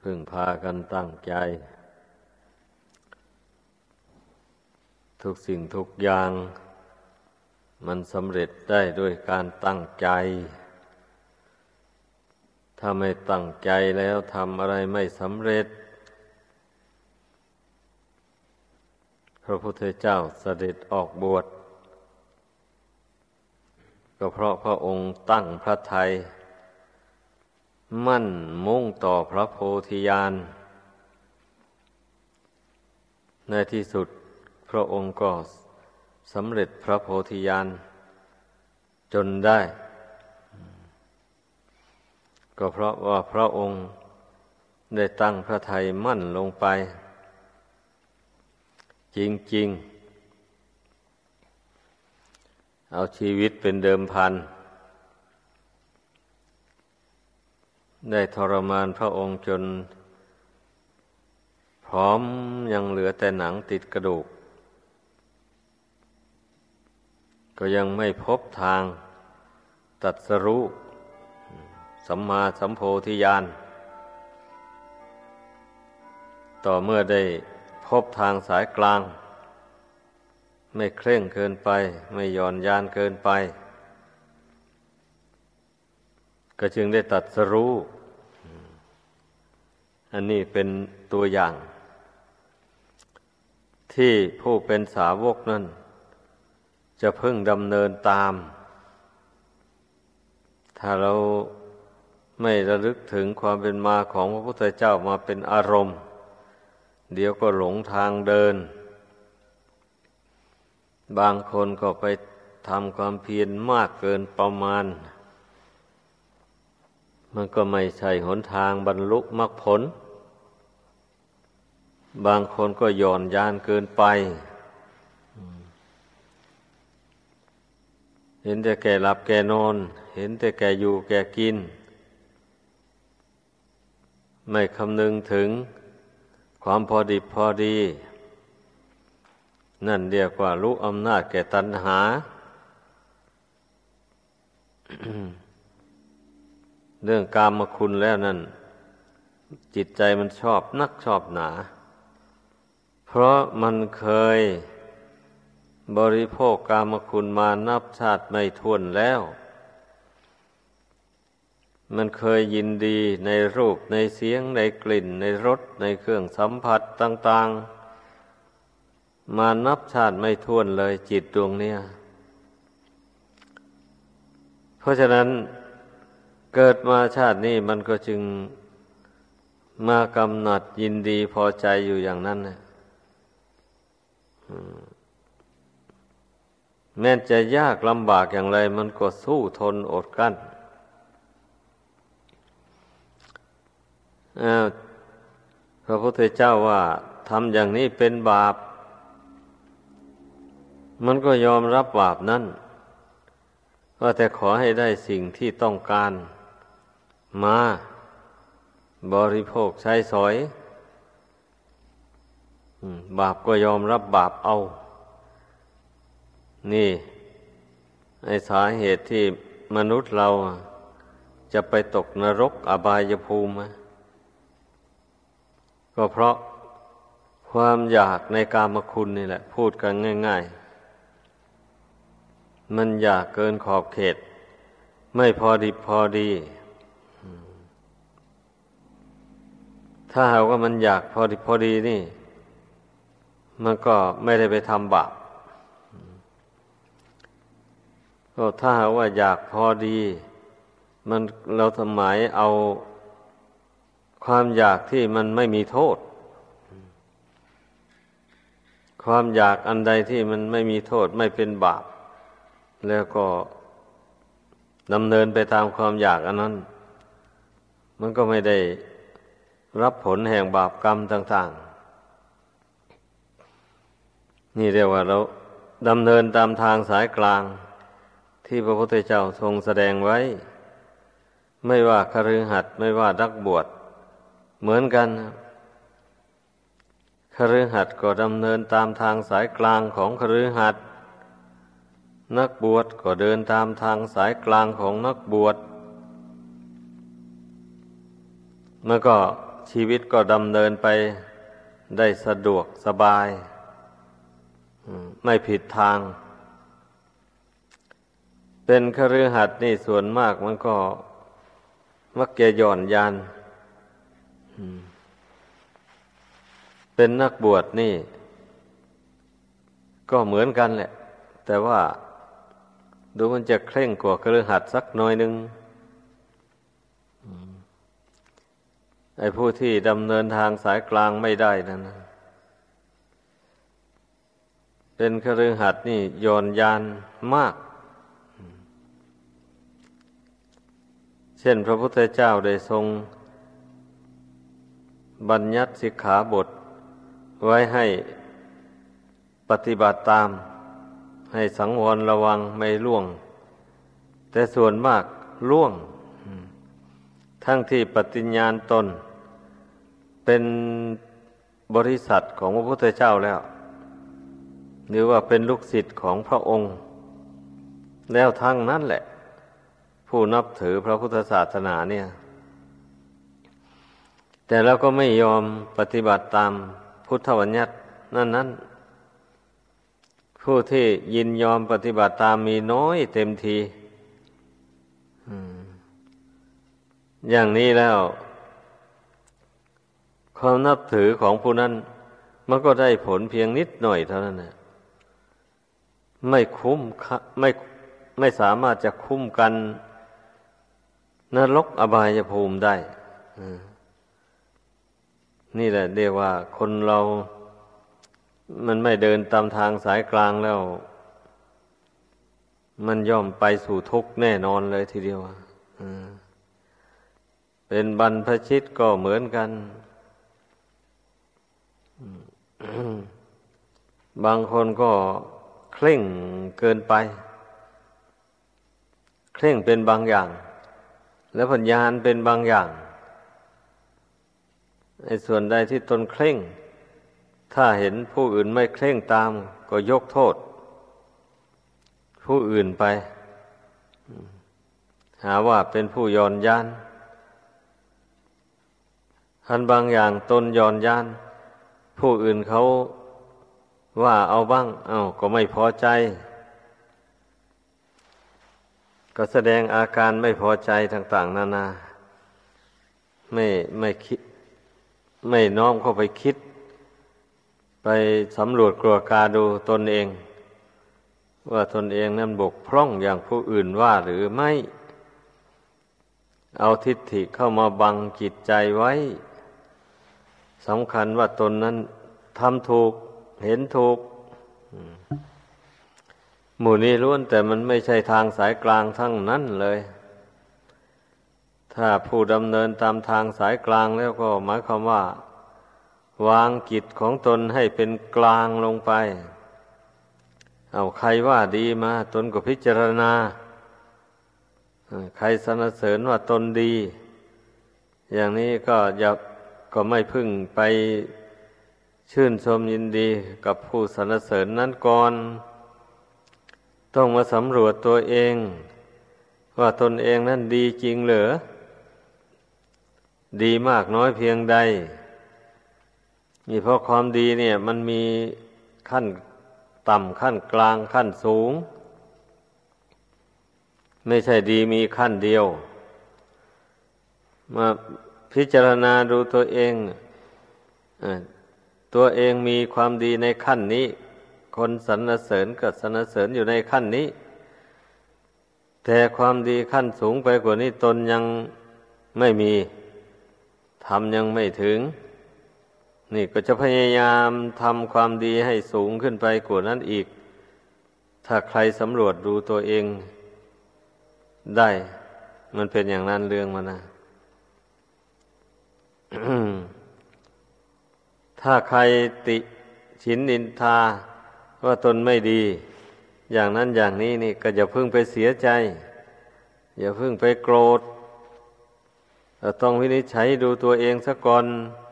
พึ่งพากันตั้งใจทุกสิ่งทุกอย่างมันสำเร็จได้ด้วยการตั้งใจถ้าไม่ตั้งใจแล้วทำอะไรไม่สำเร็จพระพุทธเจ้าเสด็จออกบวชก็เพราะพระองค์ตั้งพระทัยมั่นมุ่งต่อพระโพธิญาณในที่สุดพระองค์ก็สำเร็จพระโพธิญาณจนได้ก็เพราะว่าพระองค์ได้ตั้งพระทัยมั่นลงไปจริงๆเอาชีวิตเป็นเดิมพันได้ทรมานพระองค์จนพร้อมยังเหลือแต่หนังติดกระดูกก็ยังไม่พบทางตรัสรู้สัมมาสัมโพธิญาณต่อเมื่อได้พบทางสายกลางไม่เคร่งเกินไปไม่หย่อนยานเกินไปก็จึงได้ตรัสรู้อันนี้เป็นตัวอย่างที่ผู้เป็นสาวกนั้นจะพึงดำเนินตามถ้าเราไม่ระลึกถึงความเป็นมาของพระพุทธเจ้ามาเป็นอารมณ์เดี๋ยวก็หลงทางเดินบางคนก็ไปทำความเพียรมากเกินประมาณมันก็ไม่ใช่หนทางบรรลุมรรคผลบางคนก็หย่อนยานเกินไปเห็นแต่แก่หลับแก่นอนเห็นแต่แก่อยู่แก่กินไม่คำนึงถึงความพอดิบพอดีนั่นเรียกว่ารู้อำนาจแก่ตัณหา เรื่องกามคุณแล้วนั่นจิตใจมันชอบนักชอบหนาเพราะมันเคยบริโภคกามคุณมานับชาติไม่ถ้วนแล้วมันเคยยินดีในรูปในเสียงในกลิ่นในรสในเครื่องสัมผัสต่างๆมานับชาติไม่ถ้วนเลยจิตดวงเนี้ยเพราะฉะนั้นเกิดมาชาตินี้มันก็จึงมากำหนัดยินดีพอใจอยู่อย่างนั้นนะแม้จะยากลำบากอย่างไรมันก็สู้ทนอดกลั้นพระพุทธเจ้าว่าทำอย่างนี้เป็นบาปมันก็ยอมรับบาปนั้นว่าแต่ขอให้ได้สิ่งที่ต้องการมาบริโภคใช้สอยบาปก็ยอมรับบาปเอานี่ไอ้สาเหตุที่มนุษย์เราจะไปตกนรกอบายภูมิก็เพราะความอยากในกามคุณนี่แหละพูดกันง่ายๆมันอยากเกินขอบเขตไม่พอดิบพอดีถ้าหากว่ามันอยากพอดิบพอดีนี่มันก็ไม่ได้ไปทำบาปก็ถ้าหากว่าอยากพอดีมันเราทำหมายเอาความอยากที่มันไม่มีโทษความอยากอันใดที่มันไม่มีโทษไม่เป็นบาปแล้วก็ดำเนินไปตามความอยากอันนั้นมันก็ไม่ได้รับผลแห่งบาปกรรมต่างๆนี่เรียกว่าเราดำเนินตามทางสายกลางที่พระพุทธเจ้าทรงแสดงไว้ไม่ว่าคฤหัสถ์ไม่ว่านักบวชเหมือนกันคฤหัสถ์ก็ดำเนินตามทางสายกลางของคฤหัสถ์นักบวชก็เดินตามทางสายกลางของนักบวชมันก็ชีวิตก็ดำเนินไปได้สะดวกสบายไม่ผิดทางเป็นคฤหัสถ์นี่ส่วนมากมันก็มักจะหย่อนยานเป็นนักบวชนี่ก็เหมือนกันแหละแต่ว่าดูมันจะเคร่งกว่าคฤหัสถ์สักหน่อยนึงไอ้ผู้ที่ดำเนินทางสายกลางไม่ได้นั่นนะเป็นคฤหัสถ์นี่หย่อนยานมากเช่นพระพุทธเจ้าได้ทรงบัญญัติสิกขาบทไว้ให้ปฏิบัติตามให้สังวรระวังไม่ล่วงแต่ส่วนมากล่วงทั้งที่ปฏิญญาณตนเป็นบริษัทของพระพุทธเจ้าแล้วหรือว่าเป็นลูกศิษย์ของพระองค์แล้วทั้งนั้นแหละผู้นับถือพระพุทธศาสนาเนี่ยแต่แล้วก็ไม่ยอมปฏิบัติตามพุทธบัญญัตินั้นผู้ที่ยินยอมปฏิบัติตามมีน้อยเต็มทีอย่างนี้แล้วความนับถือของผู้นั้นมันก็ได้ผลเพียงนิดหน่อยเท่านั้นนะไม่คุ้มไม่สามารถจะคุ้มกันนรกอบายภูมิได้นี่แหละเรียกว่าคนเรามันไม่เดินตามทางสายกลางแล้วมันย่อมไปสู่ทุกข์แน่นอนเลยทีเดียวเป็นบรรพชิตก็เหมือนกันบางคนก็เคร่งเกินไปเคร่งเป็นบางอย่างแล้วปัญญาเป็นบางอย่างในส่วนใดที่ตนเคร่งถ้าเห็นผู้อื่นไม่เคร่งตามก็ยกโทษผู้อื่นไปหาว่าเป็นผู้หย่อนยานทันบางอย่างตนหย่อนยานผู้อื่นเขาว่าเอาบ้างก็ไม่พอใจก็แสดงอาการไม่พอใจต่างๆนานาไม่คิดไม่น้อมเข้าไปคิดไปสำรวจกลัวกาดูตนเองว่าตนเองนั้นบกพร่องอย่างผู้อื่นว่าหรือไม่เอาทิฏฐิเข้ามาบังจิตใจไว้สำคัญว่าตนนั้นทำถูกเห็นถูกหมู่นี้ล้วนแต่มันไม่ใช่ทางสายกลางทั้งนั้นเลยถ้าผู้ดำเนินตามทางสายกลางแล้วก็หมายความว่าวางจิตของตนให้เป็นกลางลงไปเอาใครว่าดีมาตนก็พิจารณาใครสรรเสริญว่าตนดีอย่างนี้ก็ไม่พึ่งไปชื่นชมยินดีกับผู้สรรเสริญนั้นก่อนต้องมาสำรวจตัวเองว่าตนเองนั้นดีจริงหรือดีมากน้อยเพียงใดนี่เพราะความดีเนี่ยมันมีขั้นต่ำขั้นกลางขั้นสูงไม่ใช่ดีมีขั้นเดียวมาพิจารณาดูตัวเองตัวเองมีความดีในขั้นนี้คนสรรเสริญก็สรรเสริญอยู่ในขั้นนี้แต่ความดีขั้นสูงไปกว่านี้ตนยังไม่มีทำยังไม่ถึงนี่ก็จะพยายามทำความดีให้สูงขึ้นไปกว่านั้นอีกถ้าใครสำรวจดูตัวเองได้มันเป็นอย่างนั้นเรื่องมันนะ ถ้าใครติฉินนินทาว่าตนไม่ดีอย่างนั้นอย่างนี้นี่ก็อย่าเพิ่งไปเสียใจอย่าเพิ่งไปโกรธต้องวินิจฉัยดูตัวเองซะก่อน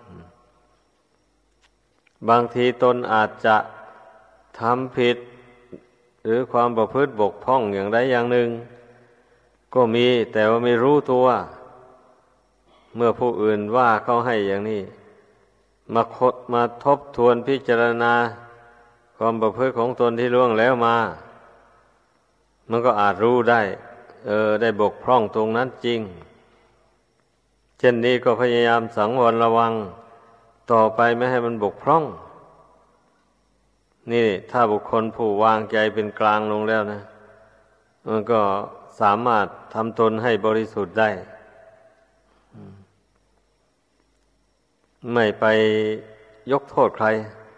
บางทีตนอาจจะทำผิดหรือความประพฤติบกพร่องอย่างใดอย่างหนึ่งก็มีแต่ว่าไม่รู้ตัวเมื่อผู้อื่นว่าเขาให้อย่างนี้มาทบทวนพิจารณาความประพฤติของตนที่ล่วงแล้วมามันก็อาจรู้ได้ได้บกพร่องตรงนั้นจริงเช่นนี้ก็พยายามสังวรระวังต่อไปไม่ให้มันบกพร่องนี่ถ้าบุคคลผู้วางใจเป็นกลางลงแล้วนะมันก็สามารถทำตนให้บริสุทธิ์ได้ไม่ไปยกโทษใคร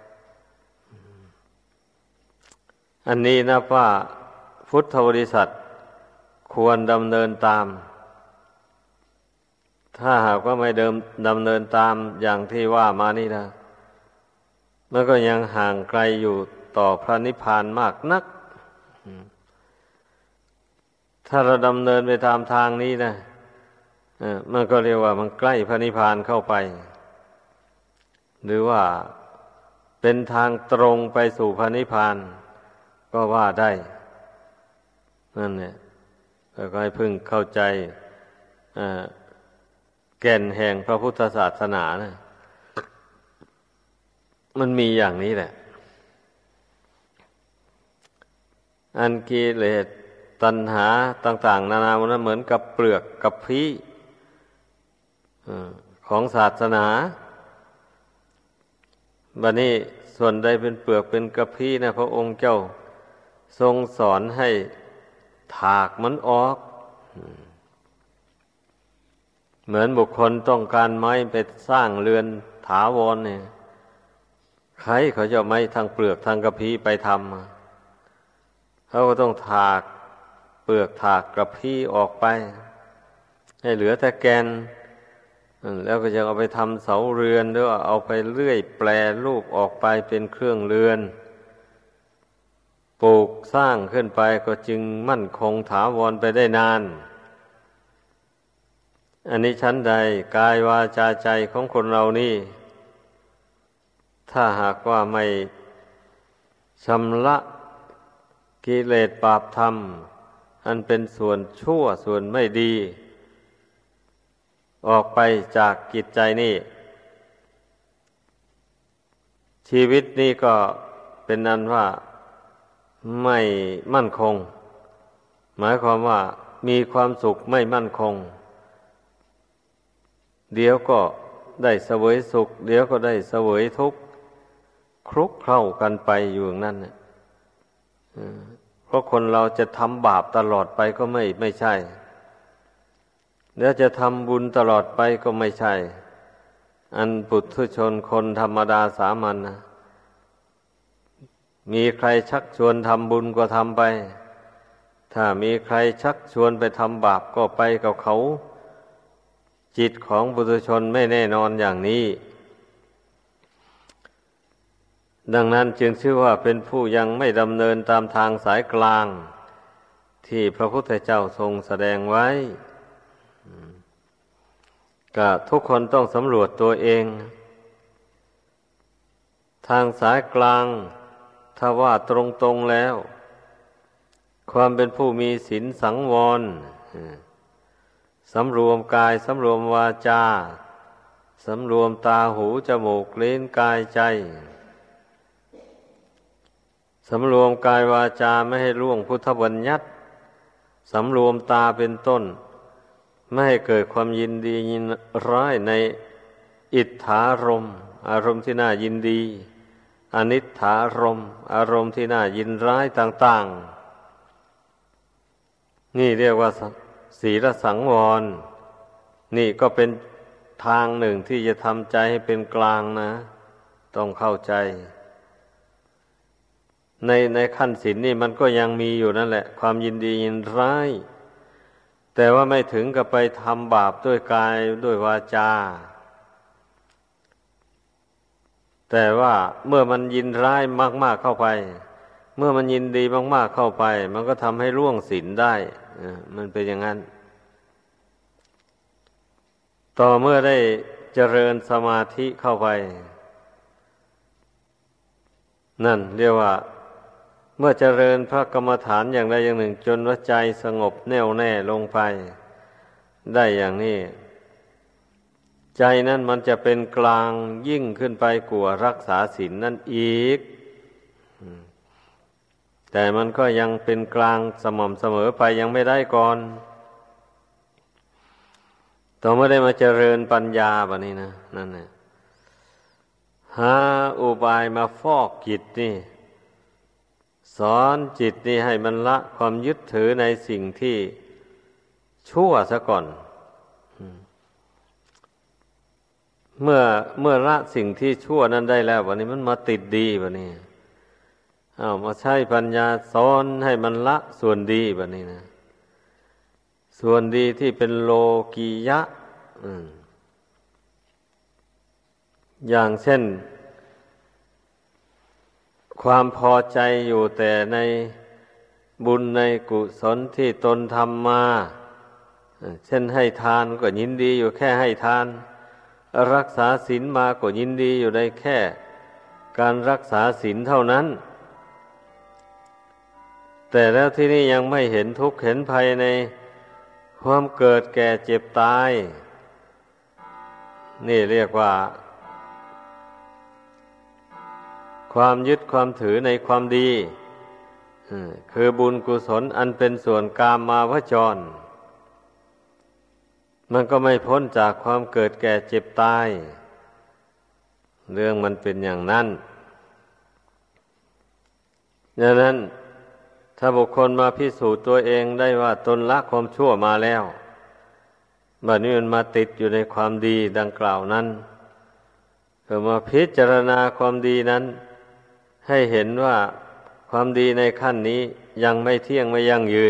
อันนี้นะว่าพุทธบริษัทควรดำเนินตามถ้าหากว่าไม่ดำเนินตามอย่างที่ว่ามานี่นะมันก็ยังห่างไกลอยู่ต่อพระนิพพานมากนักถ้าเราดำเนินไปตามทางนี้นะมันก็เรียกว่ามันใกล้พระนิพพานเข้าไปหรือว่าเป็นทางตรงไปสู่พระนิพพานก็ว่าได้นั่นเนี่ยก็ให้พึงเข้าใจแก่นแห่งพระพุทธศาสนานะมันมีอย่างนี้แหละอันกิเลสตัณหาต่างๆนานามันเหมือนกับเปลือกกับพี้ของศาสนาบัดนี้ส่วนใดเป็นเปลือกเป็นกระพี้นะพระองค์เจ้าทรงสอนให้ถากมันออกเหมือนบุคคลต้องการไม้ไปสร้างเรือนถาวรเนี่ยใครเขาจะไม้ทางเปลือกทางกระพี้ไปทำเขาก็ต้องถากเปลือกถากกระพี้ออกไปให้เหลือแต่แกนแล้วก็จะเอาไปทำเสาเรือนหรือว่าเอาไปเลื่อยแปรรูปออกไปเป็นเครื่องเรือนปลูกสร้างขึ้นไปก็จึงมั่นคงถาวรไปได้นานอันนี้ชั้นใดกายวาจาใจของคนเรานี่ถ้าหากว่าไม่ชำระกิเลสบาปธรรมอันเป็นส่วนชั่วส่วนไม่ดีออกไปจากจิตใจนี่ชีวิตนี่ก็เป็นนั้นว่าไม่มั่นคงหมายความว่ามีความสุขไม่มั่นคงเดี๋ยวก็ได้เสวยสุขเดี๋ยวก็ได้เสวยทุกข์คลุกเคล้ากันไปอยู่อย่างนั้นเนี่ยเพราะคนเราจะทำบาปตลอดไปก็ไม่ใช่แล้วจะทำบุญตลอดไปก็ไม่ใช่อันปุถุชนคนธรรมดาสามัญนะมีใครชักชวนทำบุญก็ทำไปถ้ามีใครชักชวนไปทำบาปก็ไปกับเขาจิตของปุถุชนไม่แน่นอนอย่างนี้ดังนั้นจึงชื่อว่าเป็นผู้ยังไม่ดำเนินตามทางสายกลางที่พระพุทธเจ้าทรงแสดงไว้ก็ทุกคนต้องสำรวจตัวเองทางสายกลางถ้าว่าตรงๆแล้วความเป็นผู้มีศีลสังวรสำรวมกายสำรวมวาจาสำรวมตาหูจมูกลิ้นกายใจสำรวมกายวาจาไม่ให้ล่วงพุทธบัญญัติสำรวมตาเป็นต้นไม่ให้เกิดความยินดียินร้ายในอิทธารมณ์อารมณ์ที่น่ายินดีอนิทธารมณ์อารมณ์ที่น่ายินร้ายต่างๆนี่เรียกว่าศีลสังวรนี่ก็เป็นทางหนึ่งที่จะทำใจให้เป็นกลางนะต้องเข้าใจในขั้นศีลนี่มันก็ยังมีอยู่นั่นแหละความยินดียินร้ายแต่ว่าไม่ถึงกับไปทำบาปด้วยกายด้วยวาจาแต่ว่าเมื่อมันยินร้ายมากๆเข้าไปเมื่อมันยินดีมากๆเข้าไปมันก็ทำให้ล่วงศีลได้มันเป็นอย่างนั้นต่อเมื่อได้เจริญสมาธิเข้าไปนั่นเรียกว่าเมื่อเจริญพระกรรมฐานอย่างใดอย่างหนึ่งจนว่าใจสงบแน่วแน่ลงไปได้อย่างนี้ใจนั่นมันจะเป็นกลางยิ่งขึ้นไปกว่ารักษาศีลนั่นอีกแต่มันก็ยังเป็นกลางสม่ำเสมอไปยังไม่ได้ก่อนต่อเมื่อได้มาเจริญปัญญาแบบนี้นะนั่นแหละหาอุบายมาฟอกจิตนี่สอนจิตนี่ให้มันละความยึดถือในสิ่งที่ชั่วซะก่อนเมื่อละสิ่งที่ชั่วนั้นได้แล้ววันนี้มันมาติดดีวันนี้มาใช้ปัญญาสอนให้มันละส่วนดีวันนี้นะส่วนดีที่เป็นโลกียะอย่างเช่นความพอใจอยู่แต่ในบุญในกุศลที่ตนทำมาเช่นให้ทานก็ยินดีอยู่แค่ให้ทานรักษาศีลมาก็ยินดีอยู่ในแค่การรักษาศีลเท่านั้นแต่แล้วที่นี่ยังไม่เห็นทุกข์เห็นภัยในความเกิดแก่เจ็บตายนี่เรียกว่าความยึดความถือในความดีคือบุญกุศลอันเป็นส่วนกามาวจรมันก็ไม่พ้นจากความเกิดแก่เจ็บตายเรื่องมันเป็นอย่างนั้นดังนั้นถ้าบุคคลมาพิสูจน์ตัวเองได้ว่าตนละความชั่วมาแล้วบัดนี้มันมาติดอยู่ในความดีดังกล่าวนั้นก็มาพิจารณาความดีนั้นให้เห็นว่าความดีในขั้นนี้ยังไม่เที่ยงไม่ยั่งยืน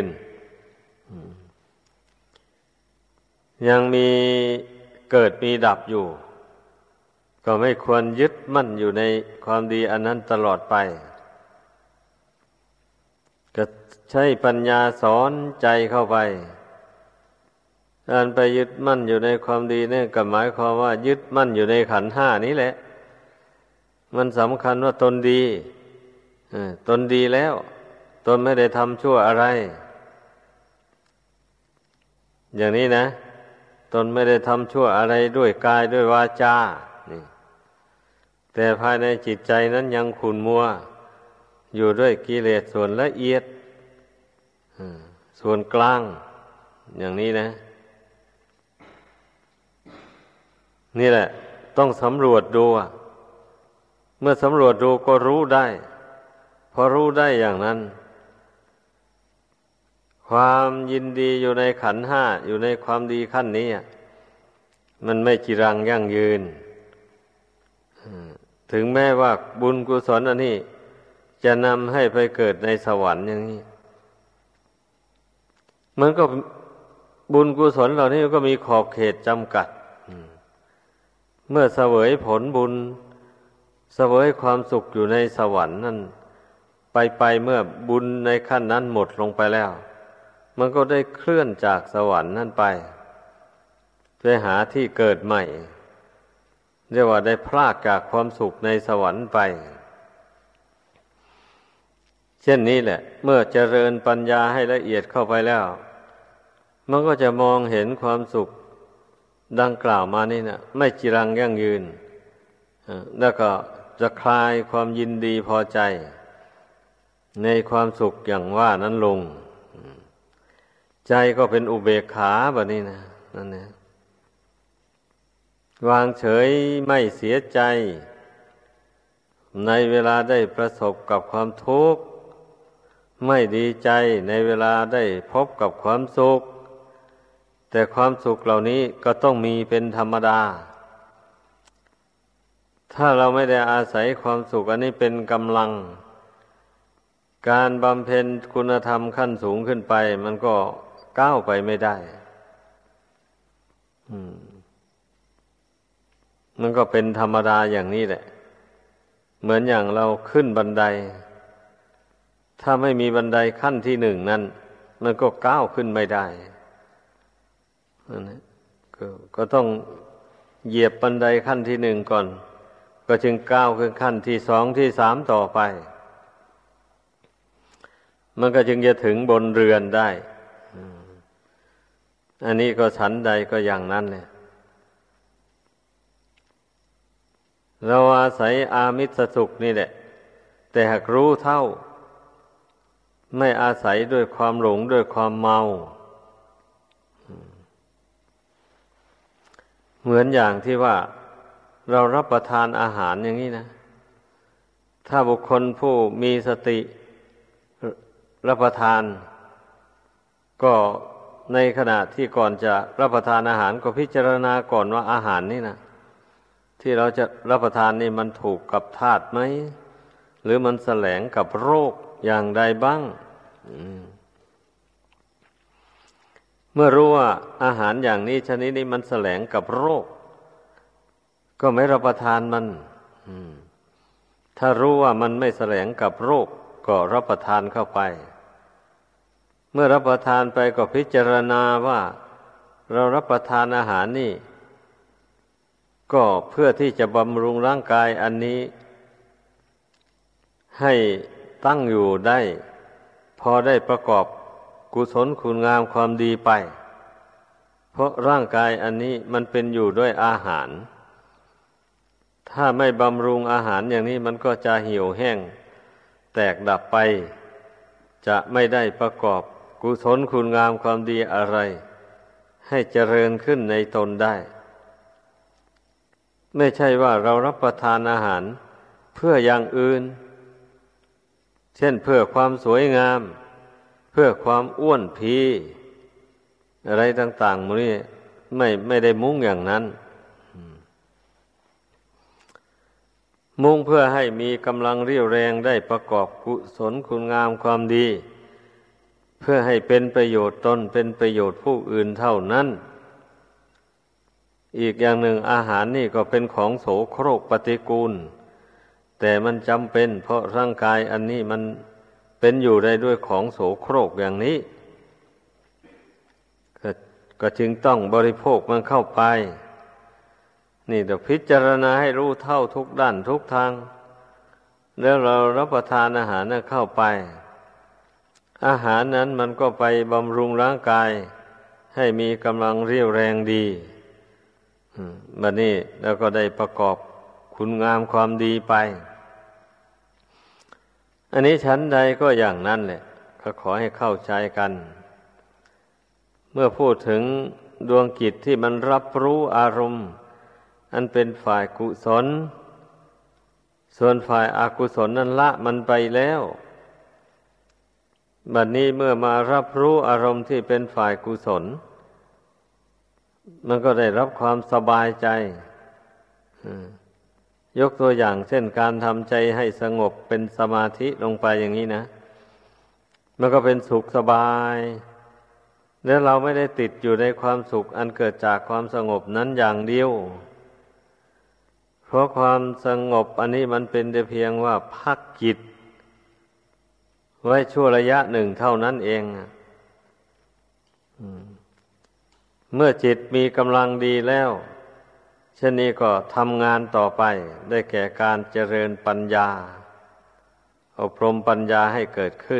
ยังมีเกิดมีดับอยู่ก็ไม่ควรยึดมั่นอยู่ในความดีอันนั้นตลอดไปก็ใช้ปัญญาสอนใจเข้าไปการไปยึดมั่นอยู่ในความดีนี่ก็หมายความว่ายึดมั่นอยู่ในขันธ์ห้านี้แหละมันสำคัญว่าตนดีตนดีแล้วตนไม่ได้ทำชั่วอะไรอย่างนี้นะตนไม่ได้ทำชั่วอะไรด้วยกายด้วยวาจานี่แต่ภายในจิตใจนั้นยังขุ่นมัวอยู่ด้วยกิเลสส่วนละเอียดส่วนกลางอย่างนี้นะนี่แหละต้องสำรวจดูเมื่อสำรวจดูก็รู้ได้พอรู้ได้อย่างนั้นความยินดีอยู่ในขันธ์ห้าอยู่ในความดีขั้นนี้มันไม่จีรังยั่งยืนถึงแม้ว่าบุญกุศลอันนี้จะนำให้ไปเกิดในสวรรค์อย่างนี้มันก็บุญกุศลเหล่านี้ก็มีขอบเขตจำกัดเมื่อเสวยผลบุญเสวยความสุขอยู่ในสวรรค์นั่นไปเมื่อบุญในขั้นนั้นหมดลงไปแล้วมันก็ได้เคลื่อนจากสวรรค์นั่นไปหาที่เกิดใหม่เรียกว่าได้พรากจากความสุขในสวรรค์ไปเช่นนี้แหละเมื่อเจริญปัญญาให้ละเอียดเข้าไปแล้วมันก็จะมองเห็นความสุขดังกล่าวมานี่นะไม่จีรังยั่งยืนแล้วก็จะคลายความยินดีพอใจในความสุขอย่างว่านั้นลงใจก็เป็นอุเบกขาแบบนี้นะนั่นนะวางเฉยไม่เสียใจในเวลาได้ประสบกับความทุกข์ไม่ดีใจในเวลาได้พบกับความสุขแต่ความสุขเหล่านี้ก็ต้องมีเป็นธรรมดาถ้าเราไม่ได้อาศัยความสุขอันนี้เป็นกำลังการบำเพ็ญคุณธรรมขั้นสูงขึ้นไปมันก็ก้าวไปไม่ได้มันก็เป็นธรรมดาอย่างนี้แหละเหมือนอย่างเราขึ้นบันไดถ้าไม่มีบันไดขั้นที่หนึ่งนั้นมันก็ก้าวขึ้นไม่ได้ก็ต้องเหยียบบันไดขั้นที่หนึ่งก่อนก็จึงก้าวขึ้นขั้นที่สองที่สามต่อไปมันก็จึงจะถึงบนเรือนได้อันนี้ก็ฉันใดก็อย่างนั้นเลยเราอาศัยอามิสสุขนี่แหละแต่หากรู้เท่าไม่อาศัยด้วยความหลงด้วยความเมาเหมือนอย่างที่ว่าเรารับประทานอาหารอย่างนี้นะถ้าบุคคลผู้มีสติรับประทานก็ในขณะที่ก่อนจะรับประทานอาหารก็พิจารณาก่อนว่าอาหารนี่นะที่เราจะรับประทานนี่มันถูกกับธาตุไหมหรือมันแสลงกับโรคอย่างใดบ้างเมื่อรู้ว่าอาหารอย่างนี้ชนิดนี้มันแสลงกับโรคก็ไม่รับประทานมันถ้ารู้ว่ามันไม่แสลงกับโรคก็รับประทานเข้าไปเมื่อรับประทานไปก็พิจารณาว่าเรารับประทานอาหารนี่ก็เพื่อที่จะบำรุงร่างกายอันนี้ให้ตั้งอยู่ได้พอได้ประกอบกุศลคุณงามความดีไปเพราะร่างกายอันนี้มันเป็นอยู่ด้วยอาหารถ้าไม่บำรุงอาหารอย่างนี้มันก็จะเหี่ยวแห้งแตกดับไปจะไม่ได้ประกอบกุศลคุณงามความดีอะไรให้เจริญขึ้นในตนได้ไม่ใช่ว่าเรารับประทานอาหารเพื่ออย่างอื่นเช่นเพื่อความสวยงามเพื่อความอ้วนพีอะไรต่างๆมันนี่ไม่ได้มุ่งอย่างนั้นมุ่งเพื่อให้มีกำลังเรี่ยวแรงได้ประกอบกุศลคุณงามความดีเพื่อให้เป็นประโยชน์ตนเป็นประโยชน์ผู้อื่นเท่านั้นอีกอย่างหนึ่งอาหารนี่ก็เป็นของโสโครกปฏิกูลแต่มันจำเป็นเพราะร่างกายอันนี้มันเป็นอยู่ได้ด้วยของโสโครกอย่างนี้ก็จึงต้องบริโภคมันเข้าไปนี่เดี๋ยวพิจารณาให้รู้เท่าทุกด้านทุกทางแล้วเรารับประทานอาหารนั้นเข้าไปอาหารนั้นมันก็ไปบำรุงร่างกายให้มีกำลังเรี่ยวแรงดีบัดนี้แล้วก็ได้ประกอบคุณงามความดีไปอันนี้ชั้นใดก็อย่างนั้นแหละก็ขอให้เข้าใจกันเมื่อพูดถึงดวงจิตที่มันรับรู้อารมณ์อันเป็นฝ่ายกุศลส่วนฝ่ายอกุศลนั้นละมันไปแล้วบัดนี้เมื่อมารับรู้อารมณ์ที่เป็นฝ่ายกุศลมันก็ได้รับความสบายใจยกตัวอย่างเช่นการทำใจให้สงบเป็นสมาธิลงไปอย่างนี้นะมันก็เป็นสุขสบายแล้วเราไม่ได้ติดอยู่ในความสุขอันเกิดจากความสงบนั้นอย่างเดียวเพราะความสงบอันนี้มันเป็นแต่เพียงว่าพักจิตไว้ชั่วระยะหนึ่งเท่านั้นเองเมื่อจิตมีกำลังดีแล้วเช่นนี้ก็ทำงานต่อไปได้แก่การเจริญปัญญาอบรมปัญญาให้เกิดขึ้น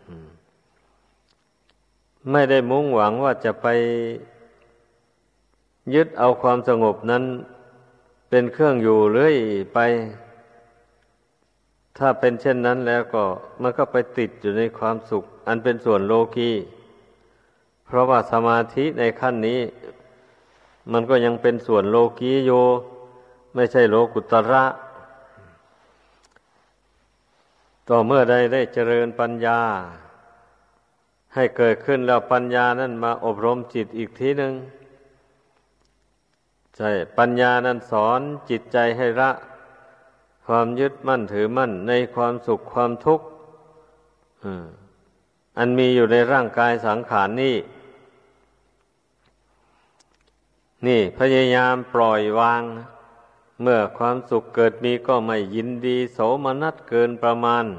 ไม่ได้มุ่งหวังว่าจะไปยึดเอาความสงบนั้นเป็นเครื่องอยู่เรื่อยไปถ้าเป็นเช่นนั้นแล้วก็มันก็ไปติดอยู่ในความสุขอันเป็นส่วนโลกีเพราะว่าสมาธิในขั้นนี้มันก็ยังเป็นส่วนโลกีโยไม่ใช่โลกุตระต่อเมื่อใดได้เจริญปัญญาให้เกิดขึ้นแล้วปัญญานั้นมาอบรมจิตอีกทีหนึ่งใช่ปัญญานั้นสอนจิตใจให้ละความยึดมั่นถือมั่นในความสุขความทุกข์อันมีอยู่ในร่างกายสังขารนี่พยายามปล่อยวางเมื่อความสุขเกิดมีก็ไม่ยินดีโสมนัสเกินประมาณ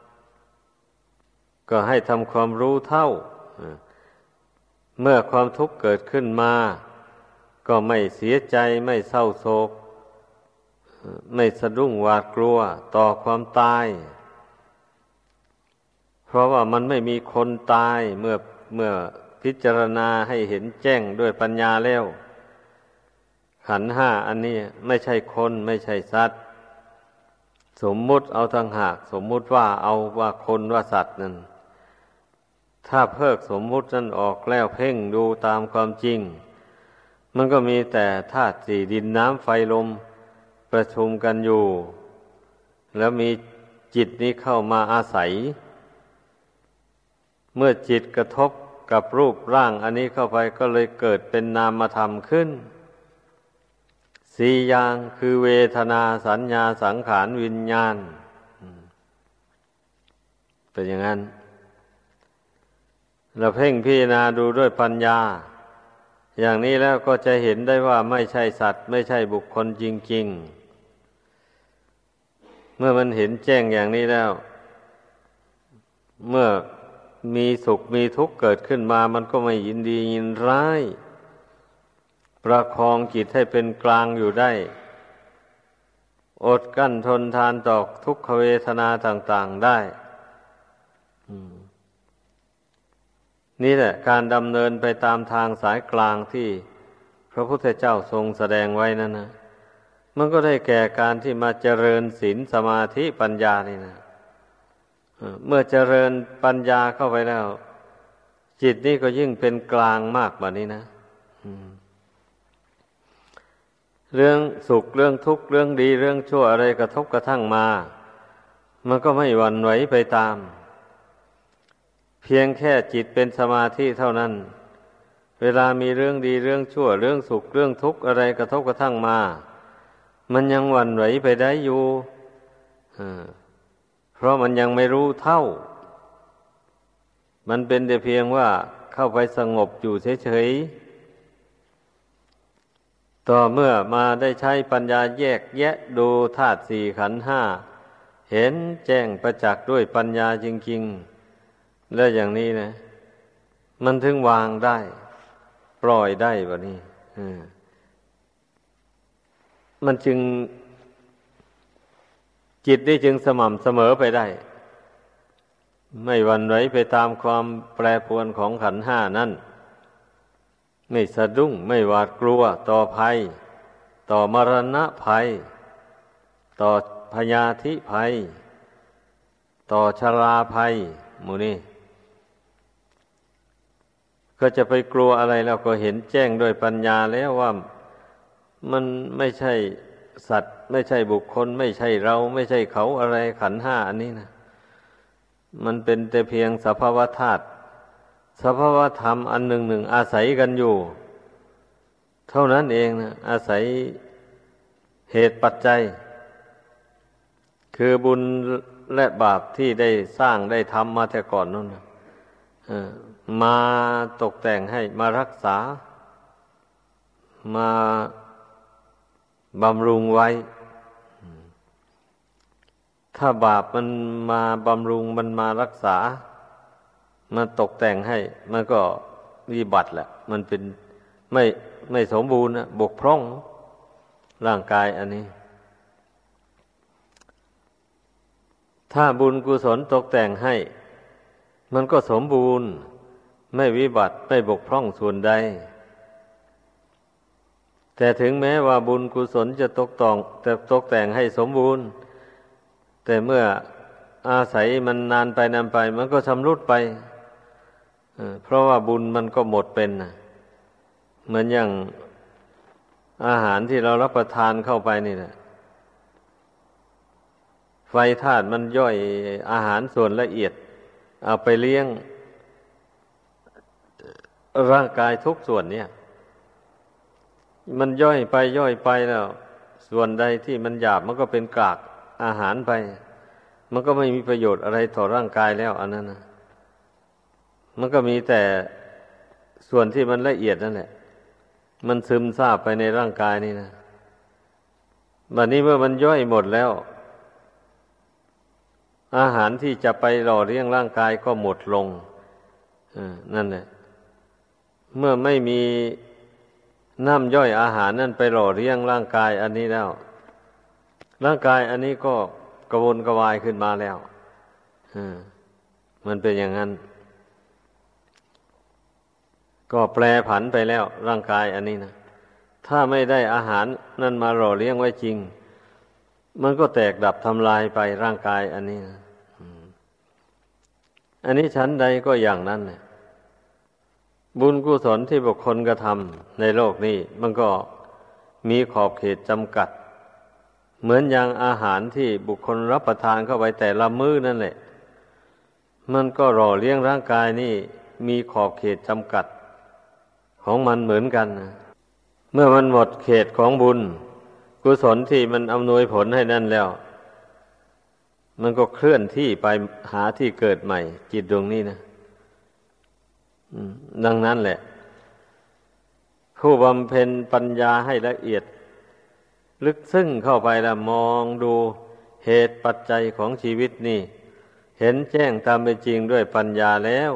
ก็ให้ทำความรู้เท่าเมื่อความทุกข์เกิดขึ้นมาก็ไม่เสียใจไม่เศร้าโศกไม่สะดุ้งหวาดกลัวต่อความตายเพราะว่ามันไม่มีคนตายเมื่อพิจารณาให้เห็นแจ้งด้วยปัญญาแล้วขันธ์ห้าอันนี้ไม่ใช่คนไม่ใช่สัตว์สมมุติเอาทางหากสมมุติว่าเอาว่าคนว่าสัตว์นั่นถ้าเพิกสมมุตินั้นออกแล้วเพ่งดูตามความจริงมันก็มีแต่ธาตุสี่ดินน้ำไฟลมประชุมกันอยู่ แล้วมีจิตนี้เข้ามาอาศัยเมื่อจิตกระทบกับรูปร่างอันนี้เข้าไปก็เลยเกิดเป็นนามธรรมขึ้นสี่อย่างคือเวทนาสัญญาสังขารวิญญาณเป็นอย่างนั้นเราเพ่งพิจารณาดูด้วยปัญญาอย่างนี้แล้วก็จะเห็นได้ว่าไม่ใช่สัตว์ไม่ใช่บุคคลจริงๆเมื่อมันเห็นแจ้งอย่างนี้แล้วเมื่อมีสุขมีทุกข์เกิดขึ้นมามันก็ไม่ยินดียินร้ายประคองจิตให้เป็นกลางอยู่ได้อดกั้นทนทานต่อทุกขเวทนาต่างๆได้นี่แหละการดำเนินไปตามทางสายกลางที่พระพุทธเจ้าทรงแสดงไว้นั่นนะมันก็ได้แก่การที่มาเจริญศีลสมาธิปัญญานี่นะเมื่อเจริญปัญญาเข้าไปแล้วจิตนี่ก็ยิ่งเป็นกลางมากกว่านี้นะเรื่องสุขเรื่องทุกข์เรื่องดีเรื่องชั่วอะไรกระทบกระทั่งมามันก็ไม่หวั่นไหวไปตามเพียงแค่จิตเป็นสมาธิเท่านั้นเวลามีเรื่องดีเรื่องชั่วเรื่องสุขเรื่องทุกข์อะไรกระทบกระทั่งมามันยังหวั่นไหวไปได้อยู่เพราะมันยังไม่รู้เท่ามันเป็นแต่เพียงว่าเข้าไปสงบอยู่เฉยๆต่อเมื่อมาได้ใช้ปัญญาแยกแยะดูธาตุสี่ขันธ์ห้าเห็นแจ้งประจักษ์ด้วยปัญญาจริงๆแล้วอย่างนี้นะมันถึงวางได้ปล่อยได้แบบนี้มันจึงจิตนี่จึงสม่ำเสมอไปได้ไม่หวั่นไหวไปตามความแปรปรวนของขันธ์ห้านั้นไม่สะดุ้งไม่หวาดกลัวต่อภัยต่อมรณะภัยต่อพยาธิภัยต่อชราภัยหมู่นี้ก็จะไปกลัวอะไรแล้วก็เห็นแจ้งด้วยปัญญาแล้วว่ามันไม่ใช่สัตว์ไม่ใช่บุคคลไม่ใช่เราไม่ใช่เขาอะไรขันธ์ห้าอันนี้นะมันเป็นแต่เพียงสภาวะธาตุสภาวะธรรมอันหนึ่งหนึ่งอาศัยกันอยู่เท่านั้นเองนะอาศัยเหตุปัจจัยคือบุญและบาปที่ได้สร้างได้ทำมาแต่ก่อนนั่นนะมาตกแต่งให้มารักษามาบำรุงไว้ถ้าบาปมันมาบำรุงมันมารักษามาตกแต่งให้มันก็วิบัติแหละมันเป็นไม่สมบูรณ์นะบกพร่องร่างกายอันนี้ถ้าบุญกุศลตกแต่งให้มันก็สมบูรณ์ไม่วิบัติไม่บกพร่องส่วนใดแต่ถึงแม้ว่าบุญกุศลจะตกแต่งให้สมบูรณ์แต่เมื่ออาศัยมันนานไปมันก็ชำรุดไปเพราะว่าบุญมันก็หมดเป็นเหมือนอย่างอาหารที่เรารับประทานเข้าไปนี่นะไฟธาตุมันย่อยอาหารส่วนละเอียดเอาไปเลี้ยงร่างกายทุกส่วนเนี่ยมันย่อยไปแล้วส่วนใดที่มันหยาบมันก็เป็นกากอาหารไปมันก็ไม่มีประโยชน์อะไรต่อร่างกายแล้วอันนั้นนะมันก็มีแต่ส่วนที่มันละเอียดนั่นแหละมันซึมซาบไปในร่างกายนี่นะบัดนี้เมื่อมันย่อยหมดแล้วอาหารที่จะไปหล่อเลี้ยงร่างกายก็หมดลงนั่นแหละเมื่อไม่มีน้ำย่อยอาหารนั่นไปหล่อเลี้ยงร่างกายอันนี้แล้วร่างกายอันนี้ก็กระวนกระวายขึ้นมาแล้วมันเป็นอย่างนั้นก็แปรผันไปแล้วร่างกายอันนี้นะถ้าไม่ได้อาหารนั่นมาหล่อเลี้ยงไว้จริงมันก็แตกดับทำลายไปร่างกายอันนี้นะอันนี้ชั้นใดก็อย่างนั้นแหละบุญกุศลที่บุคคลกระทำในโลกนี้มันก็มีขอบเขตจำกัดเหมือนอย่างอาหารที่บุคคลรับประทานเข้าไปแต่ละมื้อนั่นแหละมันก็หล่อเลี้ยงร่างกายนี่มีขอบเขตจำกัดของมันเหมือนกันนะเมื่อมันหมดเขตของบุญกุศลที่มันอำนวยผลให้นั่นแล้วมันก็เคลื่อนที่ไปหาที่เกิดใหม่จิตดวงนี้นะดังนั้นแหละผู้บำเพ็ญปัญญาให้ละเอียดลึกซึ้งเข้าไปแล้วมองดูเหตุปัจจัยของชีวิตนี่เห็นแจ้งตามเป็นจริงด้วยปัญญาแล้ว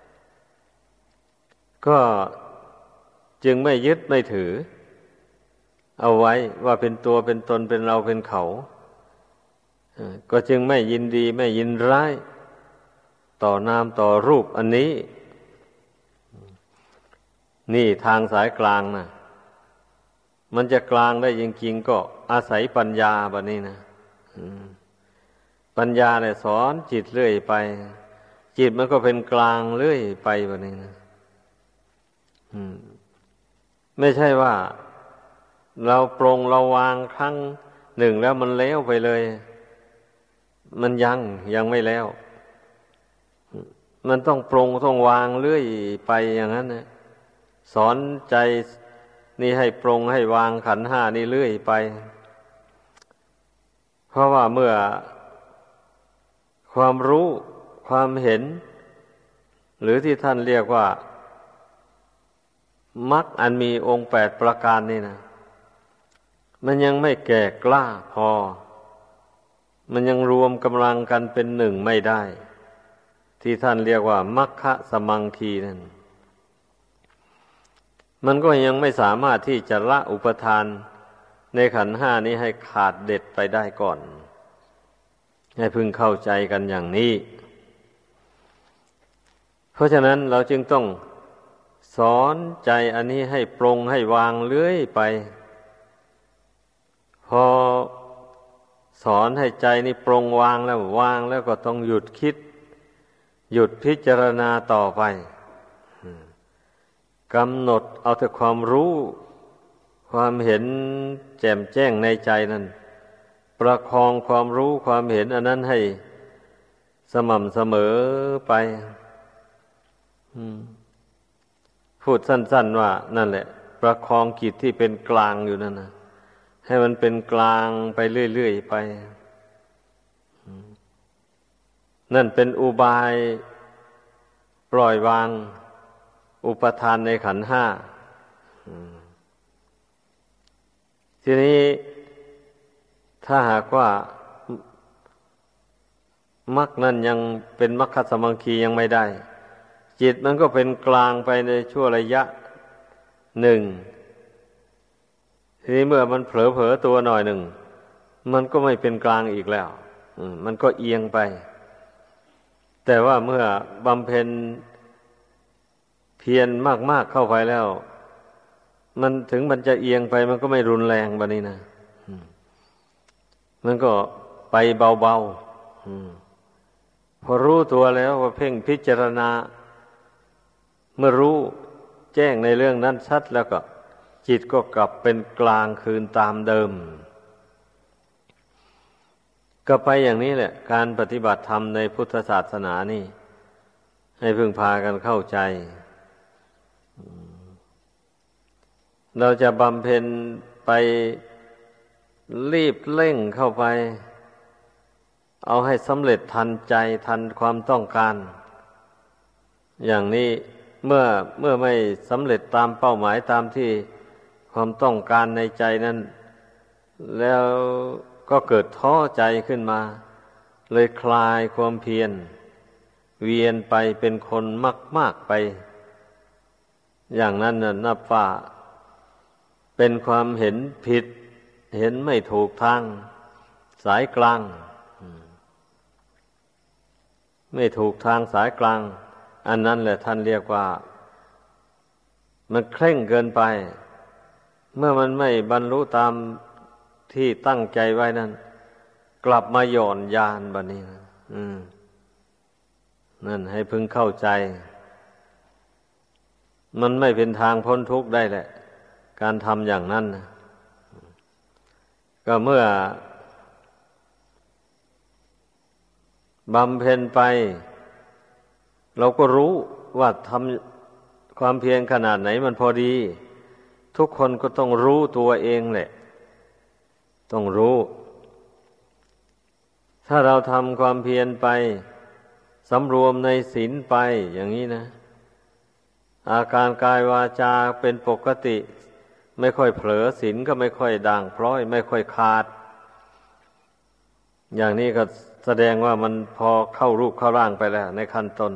ก็จึงไม่ยึดไม่ถือเอาไว้ว่าเป็นตัวเป็นตนเป็นเราเป็นเขาก็จึงไม่ยินดีไม่ยินร้ายต่อนามต่อรูปอันนี้นี่ทางสายกลางนะมันจะกลางได้จริงๆก็อาศัยปัญญาแบบนี้นะปัญญาเนี่ยสอนจิตเรื่อยไปจิตมันก็เป็นกลางเรื่อยไปแบบนี้นะไม่ใช่ว่าเราปรงเราวางครั้งหนึ่งแล้วมันแล้วไปเลยมันยังไม่แล้วมันต้องปรงต้องวางเรื่อยไปอย่างนั้นนะสอนใจนี่ให้ปรงให้วางขันธ์ห้านี่เรื่อยไปเพราะว่าเมื่อความรู้ความเห็นหรือที่ท่านเรียกว่ามรรคอันมีองค์8ประการนี่นะมันยังไม่แก่กล้าพอมันยังรวมกำลังกันเป็นหนึ่งไม่ได้ที่ท่านเรียกว่ามัคคะสมังคีนั่นมันก็ยังไม่สามารถที่จะละอุปทานในขันธ์ห้านี้ให้ขาดเด็ดไปได้ก่อนให้พึงเข้าใจกันอย่างนี้เพราะฉะนั้นเราจึงต้องสอนใจอันนี้ให้ปรงให้วางเรื่อยไปพอสอนให้ใจนี่ปรงวางแล้วก็ต้องหยุดคิดหยุดพิจารณาต่อไปกำหนดเอาแต่ความรู้ความเห็นแจ่มแจ้งในใจนั้นประคองความรู้ความเห็นอันนั้นให้สม่ำเสมอไปพูดสั้นๆว่านั่นแหละประคองจิตที่เป็นกลางอยู่นั่นนะให้มันเป็นกลางไปเรื่อยๆไปนั่นเป็นอุบายปล่อยวางอุปทานในขันธ์ห้าทีนี้ถ้าหากว่ามรรคนั้นยังเป็นมรรคสมังคียังไม่ได้จิตมันก็เป็นกลางไปในชั่วระยะหนึ่งทีนี้เมื่อมันเผลอๆตัวหน่อยหนึ่งมันก็ไม่เป็นกลางอีกแล้วมันก็เอียงไปแต่ว่าเมื่อบำเพ็ญเพียรมากๆเข้าไปแล้วมันถึงมันจะเอียงไปมันก็ไม่รุนแรงแบบนี้นะมันก็ไปเบาๆพอรู้ตัวแล้วว่าเพ่งพิจารณาเมื่อรู้แจ้งในเรื่องนั้นชัดแล้วก็จิตก็กลับเป็นกลางคืนตามเดิมก็ไปอย่างนี้แหละการปฏิบัติธรรมในพุทธศาสนานี่ให้พึงพากันเข้าใจเราจะบำเพ็ญไปรีบเร่งเข้าไปเอาให้สำเร็จทันใจทันความต้องการอย่างนี้เมื่อไม่สำเร็จตามเป้าหมายตามที่ความต้องการในใจนั้นแล้วก็เกิดท้อใจขึ้นมาเลยคลายความเพียรเวียนไปเป็นคนมากๆไปอย่างนั้นน่ะนับว่าเป็นความเห็นผิดเห็นไม่ถูกทางสายกลางไม่ถูกทางสายกลางอันนั้นแหละท่านเรียกว่ามันเคร่งเกินไปเมื่อมันไม่บรรลุตามที่ตั้งใจไว้นั้นกลับมาหย่อนยานบัดนี้นะนั่นให้พึงเข้าใจ มันไม่เป็นทางพ้นทุกข์ได้แหละการทำอย่างนั้นนะก็เมื่อบำเพ็ญไปเราก็รู้ว่าทำความเพียรขนาดไหนมันพอดีทุกคนก็ต้องรู้ตัวเองแหละต้องรู้ถ้าเราทำความเพียรไปสำรวมในศีลไปอย่างนี้นะอาการกายวาจาเป็นปกติไม่ค่อยเผลอศีลก็ไม่ค่อยด่างพร้อยไม่ค่อยขาดอย่างนี้ก็แสดงว่ามันพอเข้ารูปเข้าร่างไปแล้วในขั้นต้น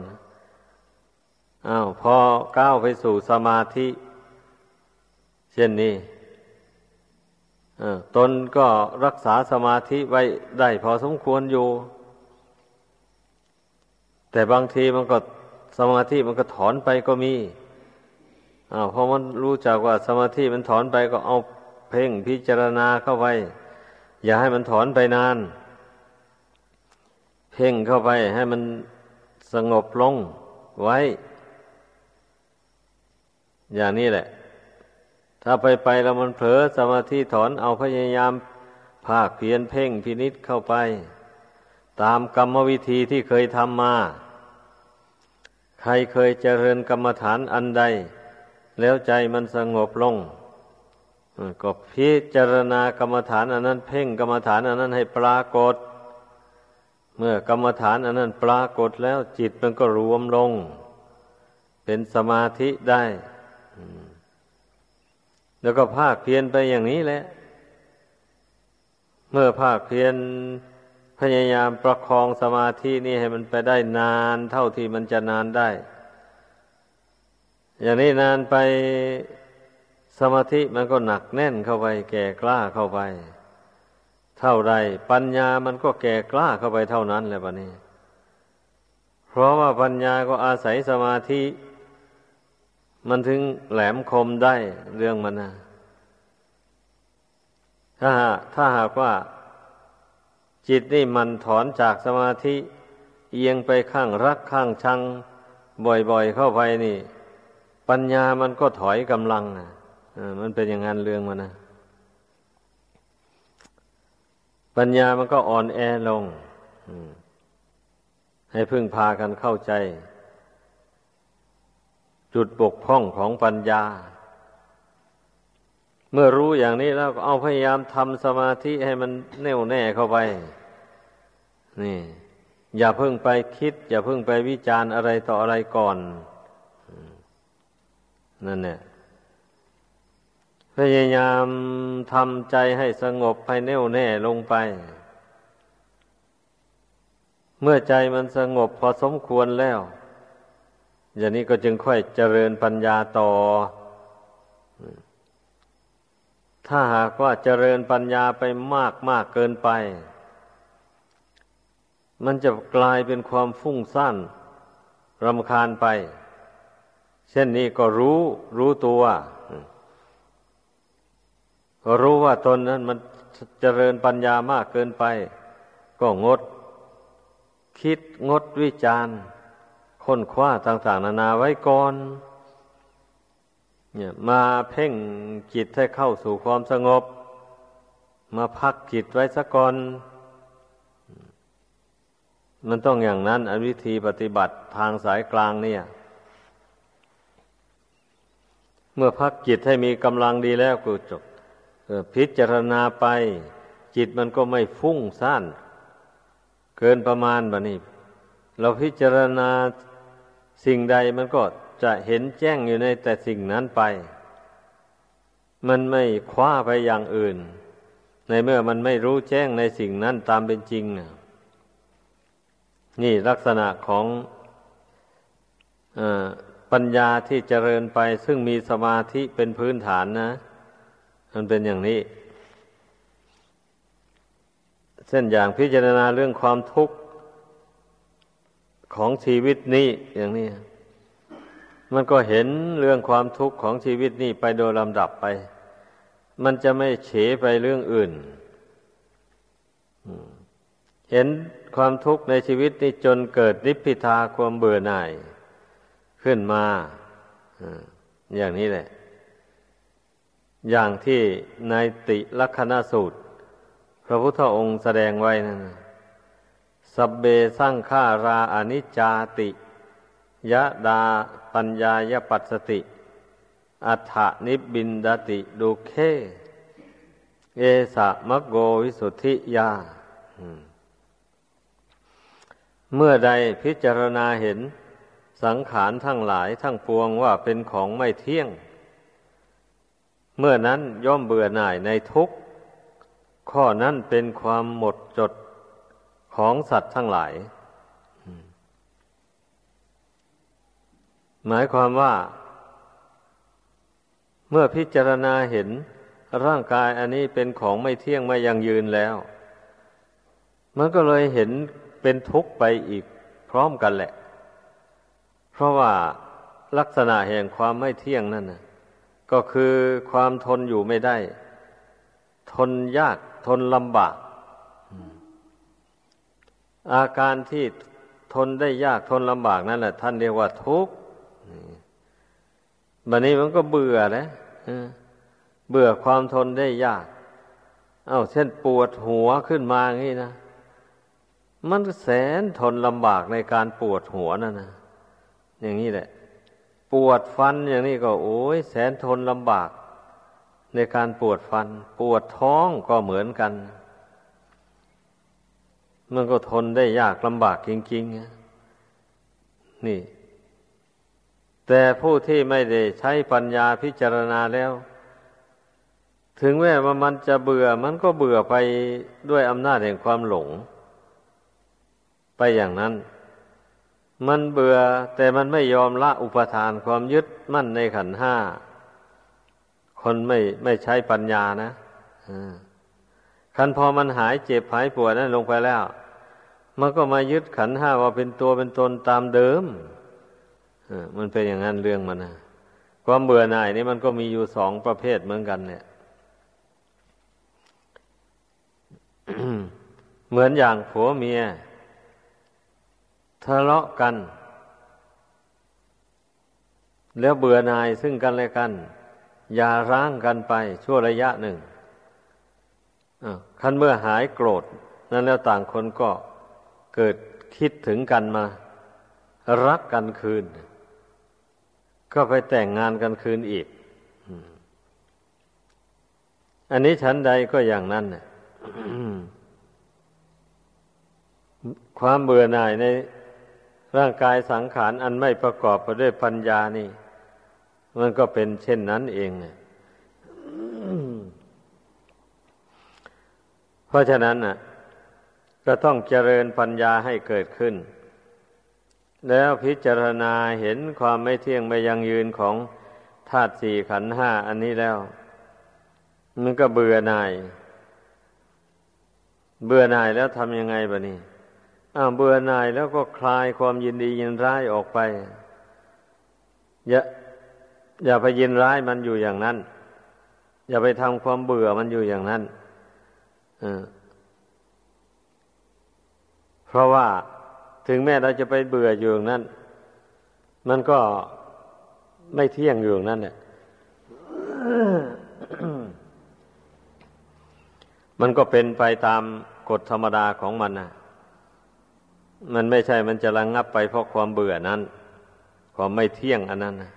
พอก้าวไปสู่สมาธิเช่นนี้ตนก็รักษาสมาธิไว้ได้พอสมควรอยู่แต่บางทีมันก็สมาธิมันก็ถอนไปก็มีเพราะมันรู้จักว่าสมาธิมันถอนไปก็เอาเพ่งพิจารณาเข้าไปอย่าให้มันถอนไปนานเพ่งเข้าไปให้มันสงบลงไว้อย่างนี้แหละถ้าไปแล้วมันเผลอสมาธิถอนเอาพยายามภาคเพียรเพ่งพินิจเข้าไปตามกรรมวิธีที่เคยทำมาใครเคยเจริญกรรมฐานอันใดแล้วใจมันสงบลงก็พิจารณากรรมฐานอันนั้นเพ่งกรรมฐานอันนั้นให้ปรากฏเมื่อกรรมฐานอันนั้นปรากฏแล้วจิตมันก็รวมลงเป็นสมาธิได้แล้วก็ภาคเพียรไปอย่างนี้แหละเมื่อภาคเพียรพยายามประคองสมาธินี่ให้มันไปได้นานเท่าที่มันจะนานได้อย่างนี้นานไปสมาธิมันก็หนักแน่นเข้าไปแก่กล้าเข้าไปเท่าใดปัญญามันก็แก่กล้าเข้าไปเท่านั้นแหละบัดนี้เพราะว่าปัญญาก็อาศัยสมาธิมันถึงแหลมคมได้เรื่องมันนะถ้าหากว่าจิตนี่มันถอนจากสมาธิเอียงไปข้างรักข้างชังบ่อยๆเข้าไปนี่ปัญญามันก็ถอยกำลังมันเป็นอย่างนั้นเรื่องมันนะปัญญามันก็อ่อนแอลงให้พึ่งพากันเข้าใจจุดบกพร่องของปัญญาเมื่อรู้อย่างนี้แล้วก็เอาพยายามทำสมาธิให้มันแน่วแน่เข้าไปนี่อย่าเพิ่งไปคิดอย่าเพิ่งไปวิจารณ์อะไรต่ออะไรก่อนนั่นเนี่ยพยายามทำใจให้สงบให้แน่วแน่ลงไปเมื่อใจมันสงบพอสมควรแล้วอย่างนี้ก็จึงค่อยเจริญปัญญาต่อถ้าหากว่าเจริญปัญญาไปมากเกินไปมันจะกลายเป็นความฟุ้งซ่านรำคาญไปเช่นนี้ก็รู้ตัวรู้ว่าตนนั้นมันเจริญปัญญามากเกินไปก็งดคิดงดวิจารณ์ค้นคว้าต่างๆนานาไว้ก่อนเนี่ยมาเพ่งจิตให้เข้าสู่ความสงบมาพักจิตไว้ซะก่อนมันต้องอย่างนั้นวิธีปฏิบัติทางสายกลางเนี่ยเมื่อพักจิตให้มีกำลังดีแล้วก็จบพิจารณาไปจิตมันก็ไม่ฟุ้งซ่านเกินประมาณแบบนี้เราพิจารณาสิ่งใดมันก็จะเห็นแจ้งอยู่ในแต่สิ่งนั้นไปมันไม่คว้าไปอย่างอื่นในเมื่อมันไม่รู้แจ้งในสิ่งนั้นตามเป็นจริงนี่ลักษณะของปัญญาที่เจริญไปซึ่งมีสมาธิเป็นพื้นฐานนะมันเป็นอย่างนี้เช่นอย่างพิจารณาเรื่องความทุกข์ของชีวิตนี้อย่างนี้มันก็เห็นเรื่องความทุกข์ของชีวิตนี้ไปโดยลำดับไปมันจะไม่เฉไปเรื่องอื่นเห็นความทุกข์ในชีวิตนี้จนเกิดนิพพิทาความเบื่อหน่ายขึ้นมาอย่างนี้แหละอย่างที่ในติลักขณสูตรพระพุทธองค์แสดงไว้นั่นสัพเบสังขาราอนิจจาติยะดาปัญญายปัสสติอัฏฐนิบบินดติดุเคเอสะมัคโกวิสุทธิยาเมื่อใดพิจารณาเห็นสังขารทั้งหลายทั้งปวงว่าเป็นของไม่เที่ยงเมื่อนั้นย่อมเบื่อหน่ายในทุกข์ข้อนั้นเป็นความหมดจดของสัตว์ทั้งหลายหมายความว่าเมื่อพิจารณาเห็นร่างกายอันนี้เป็นของไม่เที่ยงไม่ยั่งยืนแล้วมันก็เลยเห็นเป็นทุกข์ไปอีกพร้อมกันแหละเพราะว่าลักษณะแห่งความไม่เที่ยงนั่นนะก็คือความทนอยู่ไม่ได้ทนยากทนลำบากอาการที่ทนได้ยากทนลำบากนั่นแหละท่านเรียกว่าทุกข์บัดนี้มันก็เบื่อแล้วเบื่อความทนได้ยากเช่นปวดหัวขึ้นมาอย่างนี้นะมันแสนทนลำบากในการปวดหัวนั่นนะอย่างนี้แหละปวดฟันอย่างนี้ก็โอ้ยแสนทนลำบากในการปวดฟันปวดท้องก็เหมือนกันมันก็ทนได้ยากลำบากจริงๆนี่แต่ผู้ที่ไม่ได้ใช้ปัญญาพิจารณาแล้วถึงแม้ว่ามันจะเบื่อมันก็เบื่อไปด้วยอำนาจแห่งความหลงไปอย่างนั้นมันเบื่อแต่มันไม่ยอมละอุปทานความยึดมั่นในขันธ์ห้าคนไม่ใช้ปัญญานะคันพอมันหายเจ็บหายปวดนั้นลงไปแล้วมันก็มายึดขันธ์ห้าว่าเป็นตัวเป็นตนตามเดิมมันเป็นอย่างนั้นเรื่องมันนะความเบื่อหน่ายนี่มันก็มีอยู่สองประเภทเหมือนกันเนี่ย เหมือนอย่างผัวเมียทะเลาะกันแล้วเบื่อหน่ายซึ่งกันและกันอย่าร้างกันไปชั่วระยะหนึ่งคันเมื่อหายโกรธนั้นแล้วต่างคนก็เกิดคิดถึงกันมารักกันคืนก็ไปแต่งงานกันคืนอีกอันนี้ชั้นใดก็อย่างนั้นเนี่ย ความเบื่อหน่ายในร่างกายสังขารอันไม่ประกอบไปด้วยปัญญานี่มันก็เป็นเช่นนั้นเองเพราะฉะนั้นน่ะก็ต้องเจริญปัญญาให้เกิดขึ้นแล้วพิจารณาเห็นความไม่เที่ยงไม่ยั่งยืนของธาตุสี่ขันธ์ห้าอันนี้แล้วมันก็เบื่อหน่ายแล้วทำยังไงบะนี่เบื่อหน่ายแล้วก็คลายความยินดียินร้ายออกไปอย่าไปยินร้ายมันอยู่อย่างนั้นอย่าไปทำความเบื่อมันอยู่อย่างนั้นเพราะว่าถึงแม้เราจะไปเบื่ออยู่อย่างนั้นมันก็ไม่เที่ยงอยู่อย่างนั้นเนี่ย มันก็เป็นไปตามกฎธรรมดาของมันนะมันไม่ใช่มันจะระงับไปเพราะความเบื่อนั้นความไม่เที่ยงอันนั้นนะ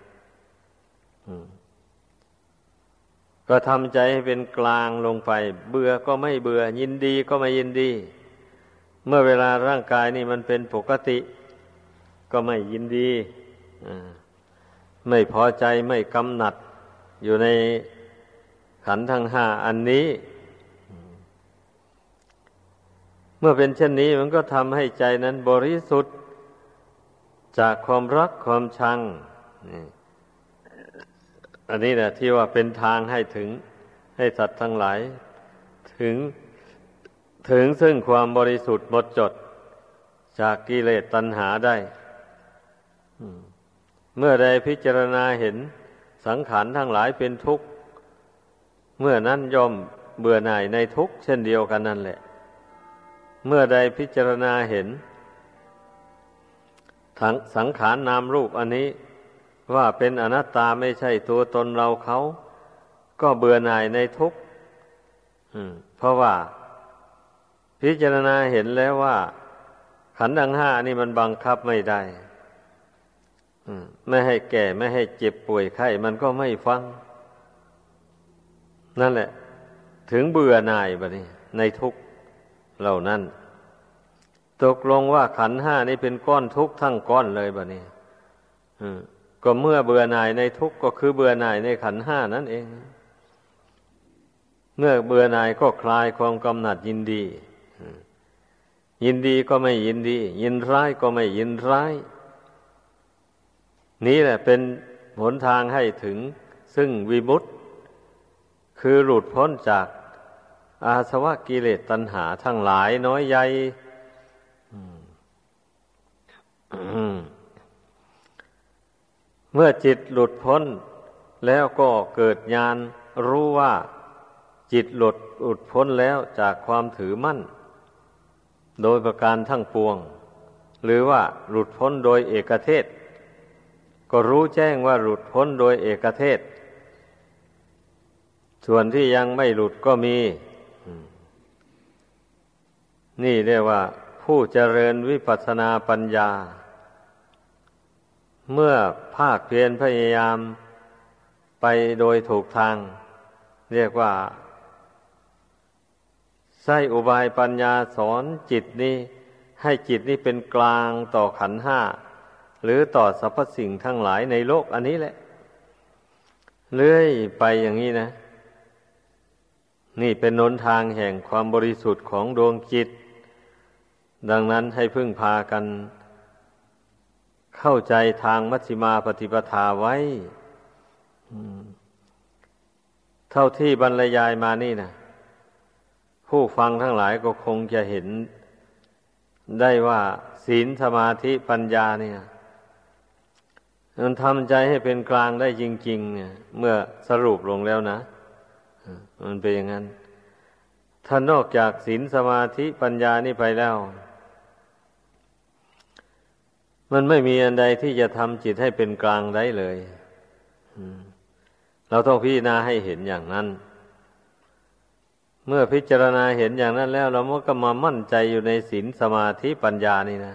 ก็ทำใจให้เป็นกลางลงไปเบื่อก็ไม่เบื่อยินดีก็ไม่ยินดีเมื่อเวลาร่างกายนี่มันเป็นปกติก็ไม่ยินดีไม่พอใจไม่กำหนัดอยู่ในขันธ์ทั้งห้าอันนี้เมื่อเป็นเช่นนี้มันก็ทำให้ใจนั้นบริสุทธิ์จากความรักความชังอันนี้แหละที่ว่าเป็นทางให้ถึงให้สัตว์ทั้งหลายถึงซึ่งความบริสุทธิ์หมดจดจากกิเลสตัณหาได้เมื่อใดพิจารณาเห็นสังขารทั้งหลายเป็นทุกข์เมื่อนั้นย่อมเบื่อหน่ายในทุกข์เช่นเดียวกันนั่นแหละเมื่อใดพิจารณาเห็นสังขารนามรูปอันนี้ว่าเป็นอนัตตาไม่ใช่ตัวตนเราเขาก็เบื่อหน่ายในทุกข์เพราะว่าพิจารณาเห็นแล้วว่าขันธ์ทั้งห้านี่มันบังคับไม่ได้ไม่ให้แก่ไม่ให้เจ็บป่วยไข้มันก็ไม่ฟังนั่นแหละถึงเบื่อหน่ายบัดนี้ในทุกข์เหล่านั้นตกลงว่าขันธ์ห้านี่เป็นก้อนทุกข์ทั้งก้อนเลยบัดนี้ก็เมื่อเบื่อหน่ายในทุกข์ก็คือเบื่อหน่ายในขันธ์ห้านั่นเองเมื่อเบื่อหน่ายก็คลายความกำหนัดยินดียินดีก็ไม่ยินดียินร้ายก็ไม่ยินร้ายนี้แหละเป็นหนทางให้ถึงซึ่งวิมุตติคือหลุดพ้นจากอาสวะกิเลสตัณหาทั้งหลายน้อยใหญ่เมื่อจิตหลุดพ้นแล้วก็เกิดญาณรู้ว่าจิตหลุดพ้นแล้วจากความถือมั่นโดยประการทั้งปวงหรือว่าหลุดพ้นโดยเอกเทศก็รู้แจ้งว่าหลุดพ้นโดยเอกเทศส่วนที่ยังไม่หลุดก็มีนี่เรียกว่าผู้เจริญวิปัสสนาปัญญาเมื่อภาคเพียรพยายามไปโดยถูกทางเรียกว่าใช้อุบายปัญญาสอนจิตนี้ให้จิตนี้เป็นกลางต่อขันธ์ห้าหรือต่อสรรพสิ่งทั้งหลายในโลกอันนี้แหละเรื่อยไปอย่างนี้นะนี่เป็นหนทางแห่งความบริสุทธิ์ของดวงจิตดังนั้นให้พึ่งพากันเข้าใจทางมัชฌิมาปฏิปทาไว้เท่าที่บรรยายมานี่นะผู้ฟังทั้งหลายก็คงจะเห็นได้ว่าศีลสมาธิปัญญาเนี่ยมันทำใจให้เป็นกลางได้จริงๆเนี่ยเมื่อสรุปลงแล้วนะมันเป็นอย่างนั้นถ้านอกจากศีลสมาธิปัญญานี่ไปแล้วมันไม่มีอันใดที่จะทำจิตให้เป็นกลางได้เลยเราต้องพิจารณาให้เห็นอย่างนั้นเมื่อพิจารณาเห็นอย่างนั้นแล้วเราก็มามั่นใจอยู่ในศีลสมาธิปัญญานี่นะ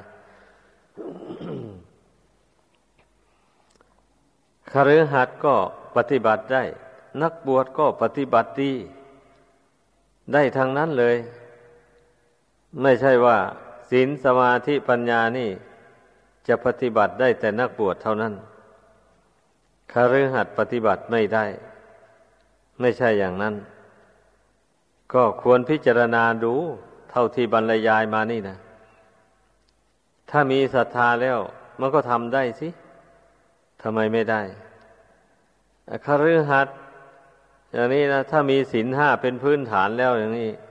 คฤหัสถ์ก็ปฏิบัติได้นักบวชก็ปฏิบัติดีได้ทางนั้นเลยไม่ใช่ว่าศีลสมาธิปัญญานี่จะปฏิบัติได้แต่นักบวชเท่านั้นคฤหัสถ์ปฏิบัติไม่ได้ไม่ใช่อย่างนั้นก็ควรพิจารณาดูเท่าที่บรรยายมานี่นะถ้ามีศรัทธาแล้วมันก็ทำได้สิทำไมไม่ได้คฤหัสถ์อย่างนี้นะถ้ามีศีลห้าเป็นพื้นฐานแล้วอย่างนี้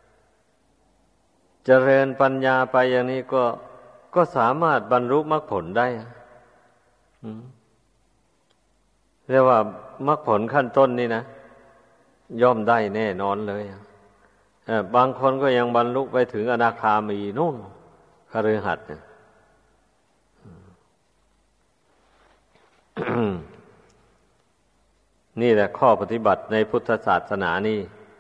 เจริญปัญญาไปอย่างนี้ก็สามารถบรรลุมรรคผลได้เรียกว่ามรรคผลขั้นต้นนี่นะย่อมได้แน่นอนเลยบางคนก็ยังบรรลุไปถึงอนาคามีนู่นคฤหัสถ์นี่แหละข้อปฏิบัติในพุทธศาสนานี่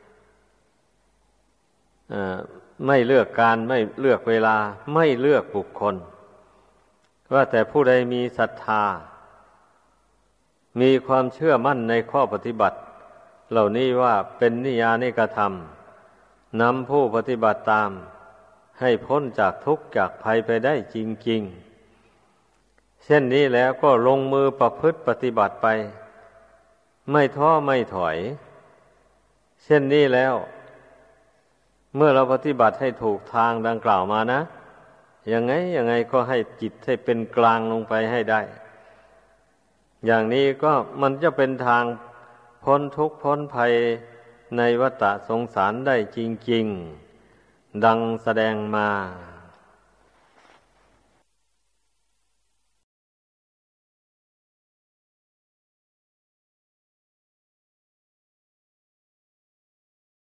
ไม่เลือกการไม่เลือกเวลาไม่เลือกบุคคลว่าแต่ผู้ใดมีศรัทธามีความเชื่อมั่นในข้อปฏิบัติเหล่านี้ว่าเป็นนิยานิกธรรมนำผู้ปฏิบัติตามให้พ้นจากทุกข์จากภัยไปได้จริงๆเช่นนี้แล้วก็ลงมือประพฤติปฏิบัติไปไม่ท้อไม่ถอยเช่นนี้แล้วเมื่อเราปฏิบัติให้ถูกทางดังกล่าวมานะยังไงก็ให้จิตให้เป็นกลางลงไปให้ได้อย่างนี้ก็มันจะเป็นทางพ้นทุกข์พ้นภัยในวัฏสงสารได้จริงๆดังแสดงมา